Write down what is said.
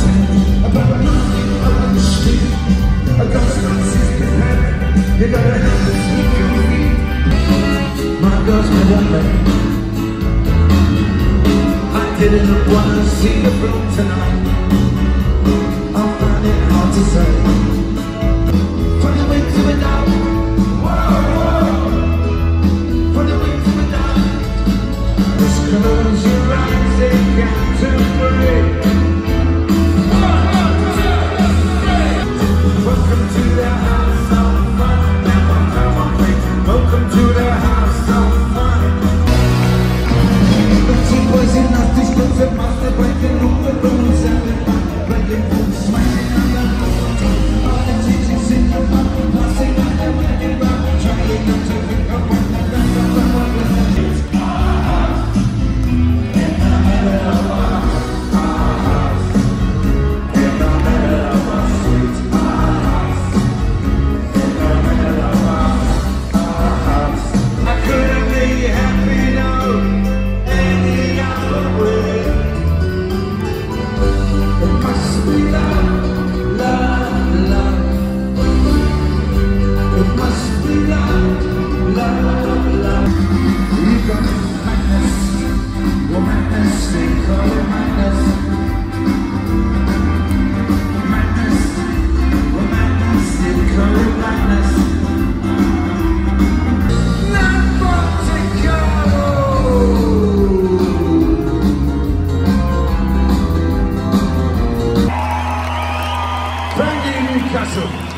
sing about nothing on the street. A ghost runs in the head. You gotta have to speak your feet. My girl's my woman. I didn't wanna see the film tonight. I find it hard to say. From the way to it now. From the way to it now. Just close your eyes and count to three. Welcome to the house of fun. Welcome to the house of fun. The team was in us, these girls are master breaking all the rules and they're breaking rules, smashing on the house. All the teachings in your mouth, passing on the wedding round, trying not to pick up on the rest. It's our house, in the middle of our house, in the middle of our street. Thank you, Newcastle.